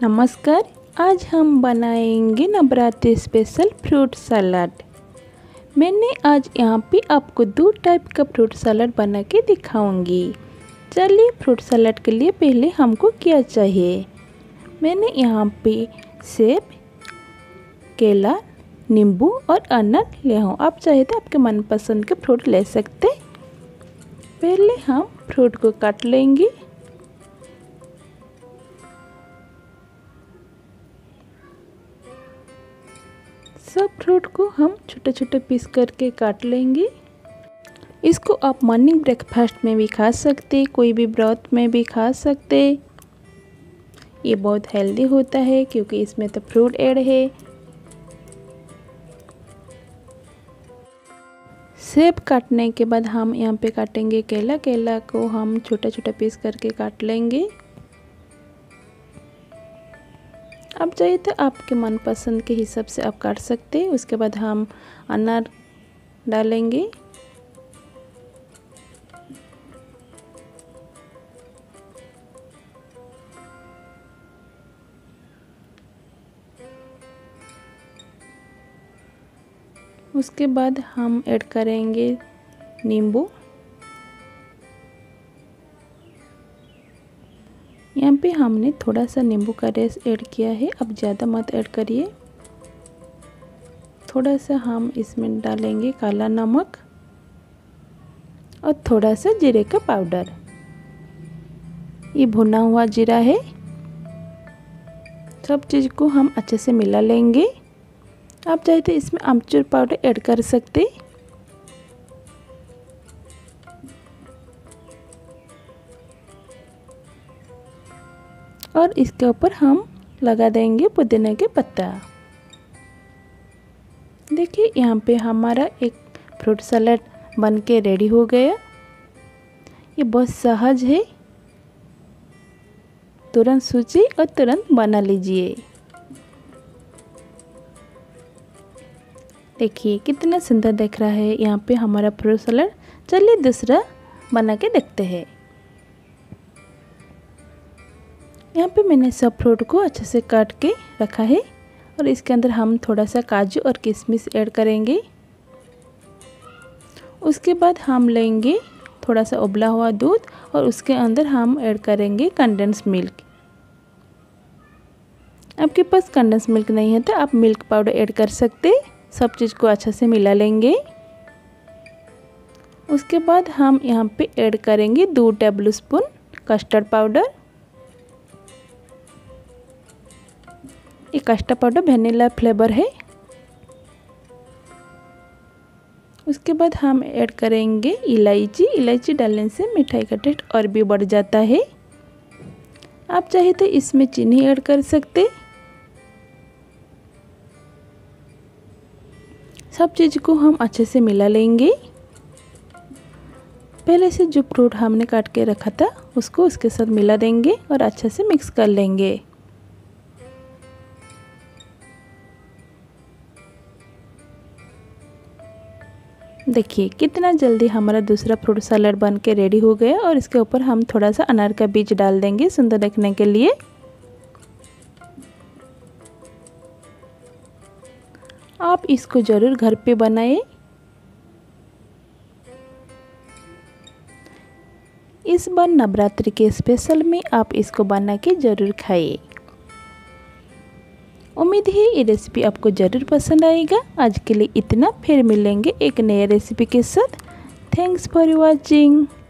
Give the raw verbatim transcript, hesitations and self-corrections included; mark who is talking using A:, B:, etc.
A: नमस्कार। आज हम बनाएंगे नवरात्रि स्पेशल फ्रूट सलाद। मैंने आज यहाँ पे आपको दो टाइप का फ्रूट सलाद बना के दिखाऊंगी। चलिए फ्रूट सलाद के लिए पहले हमको क्या चाहिए। मैंने यहाँ पे सेब, केला, नींबू और अनार ले हूँ। आप चाहे तो आपके मनपसंद के फ्रूट ले सकते। पहले हम फ्रूट को काट लेंगे। सब फ्रूट को हम छोटे छोटे पीस करके काट लेंगे। इसको आप मॉर्निंग ब्रेकफास्ट में भी खा सकते, कोई भी व्रत में भी खा सकते। ये बहुत हेल्दी होता है क्योंकि इसमें तो फ्रूट ऐड है। सेब काटने के बाद हम यहाँ पे काटेंगे केला। केला को हम छोटा छोटा पीस करके काट लेंगे। अब चाहिए तो आपके मनपसंद के हिसाब से आप काट सकते हैं। उसके बाद हम अनार डालेंगे। उसके बाद हम ऐड करेंगे नींबू। यहाँ पे हमने थोड़ा सा नींबू का रस ऐड किया है, अब ज़्यादा मत ऐड करिए। थोड़ा सा हम इसमें डालेंगे काला नमक और थोड़ा सा जीरे का पाउडर। ये भुना हुआ जीरा है। सब चीज़ को हम अच्छे से मिला लेंगे। आप चाहे तो इसमें आमचूर पाउडर ऐड कर सकते। और इसके ऊपर हम लगा देंगे पुदीना के पत्ता। देखिए यहाँ पे हमारा एक फ्रूट सलाद बन के रेडी हो गया। ये बहुत सहज है, तुरंत सोचिए और तुरंत बना लीजिए। देखिए कितना सुंदर दिख रहा है यहाँ पे हमारा फ्रूट सलाद। चलिए दूसरा बना के देखते हैं। यहाँ पे मैंने सब फ्रूट को अच्छे से काट के रखा है और इसके अंदर हम थोड़ा सा काजू और किशमिश ऐड करेंगे। उसके बाद हम लेंगे थोड़ा सा उबला हुआ दूध और उसके अंदर हम ऐड करेंगे कंडेंस मिल्क। आपके पास कंडेंस मिल्क नहीं है तो आप मिल्क पाउडर ऐड कर सकते। सब चीज़ को अच्छे से मिला लेंगे। उसके बाद हम यहाँ पे ऐड करेंगे दो टेबल स्पून कस्टर्ड पाउडर। ये कस्टर्ड पाउडर वेनिला फ्लेवर है। उसके बाद हम ऐड करेंगे इलायची। इलायची डालने से मिठाई का टेस्ट और भी बढ़ जाता है। आप चाहे तो इसमें चीनी ऐड कर सकते। सब चीज़ को हम अच्छे से मिला लेंगे। पहले से जो फ्रूट हमने काट के रखा था उसको उसके साथ मिला देंगे और अच्छे से मिक्स कर लेंगे। देखिए कितना जल्दी हमारा दूसरा फ्रूट सलाद बन के रेडी हो गया। और इसके ऊपर हम थोड़ा सा अनार का बीज डाल देंगे सुंदर दिखने के लिए। आप इसको ज़रूर घर पे बनाएं। इस बार नवरात्रि के स्पेशल में आप इसको बना के ज़रूर खाइए। उम्मीद है ये रेसिपी आपको ज़रूर पसंद आएगा। आज के लिए इतना, फिर मिलेंगे एक नए रेसिपी के साथ। Thanks for watching.